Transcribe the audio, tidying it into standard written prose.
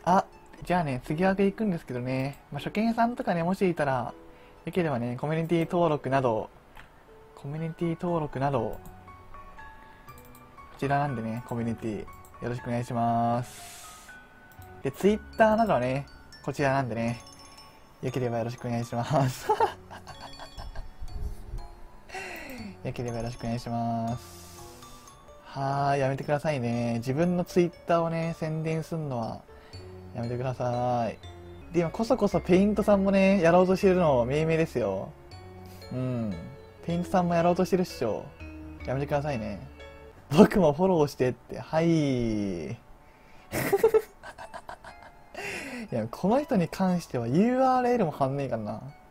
あ、じゃあね、次枠行くんですけどね、初見さんとかね、もしいたら、よければね、コミュニティ登録など、こちらなんでね、コミュニティ、よろしくお願いします。で、ツイッターなどはね、こちらなんでね、よければよろしくお願いします。よければよろしくお願いします。やめてくださいね。自分のツイッターをね、宣伝するのは、やめてください。で、今こそこそペイントさんもね、やろうとしてるの、命名ですよ。うん。ペイントさんもやろうとしてるっしょ。やめてくださいね。僕もフォローしてって、はい。いや、この人に関しては URL も貼んねえかな。